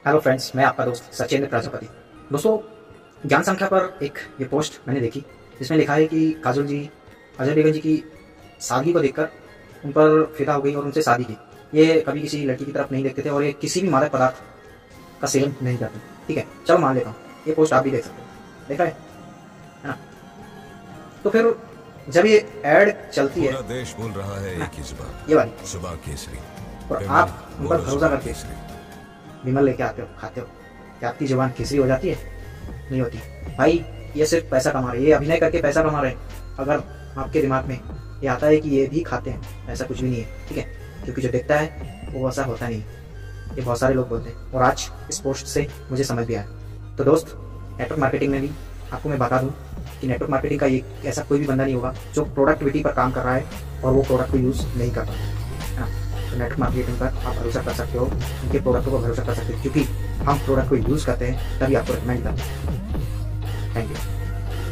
Hello friends, मैं आपका दोस्त सचिन प्रजापति। दोस्तों, ज्ञान संख्या पर एक ये पोस्ट मैंने देखी जिसमें लिखा है कि काजोल जी अजय देवगन जी की सादगी को देखकर उन पर फिदा हो गई और उनसे शादी की। ये कभी किसी लड़की की तरफ नहीं देखते थे और ये किसी भी मादक पदार्थ का सेवन नहीं करते। ठीक है, चलो मान लेता हूँ, ये पोस्ट आप भी देख सकते हो, देख रहे हैं, है ना। तो फिर जब ये एड चलती है, पूरा देश बोल रहा है एक ही जुबान, ये वाली, सुबह केसरी, और आप उन पर भरोसा करके विमल लेके आते हो, खाते हो, क्या आपकी जुबान केसरी हो जाती है? नहीं होती भाई। ये सिर्फ पैसा कमा रहे हैं, ये अभिनय करके पैसा कमा रहे हैं। अगर आपके दिमाग में ये आता है कि ये भी खाते हैं, ऐसा कुछ भी नहीं है, ठीक है, क्योंकि जो दिखता है वो वैसा होता नहीं। ये बहुत सारे लोग बोलते हैं और आज इस पोस्ट से मुझे समझ भी आया। तो दोस्त, नेटवर्क मार्केटिंग में भी आपको मैं बता दूं कि नेटवर्क मार्केटिंग का ये ऐसा कोई भी बंदा नहीं होगा जो प्रोडक्टिविटी पर काम कर रहा है और वो प्रोडक्ट को यूज़ नहीं कर रहा है ना। तो नेटवर्क मार्केटिंग पर आप भरोसा कर सकते हो, उनके प्रोडक्टों पर भरोसा कर सकते हो, क्योंकि हम प्रोडक्ट को यूज़ करते हैं तभी आपको रिकमेंड करते हैं। Thank you.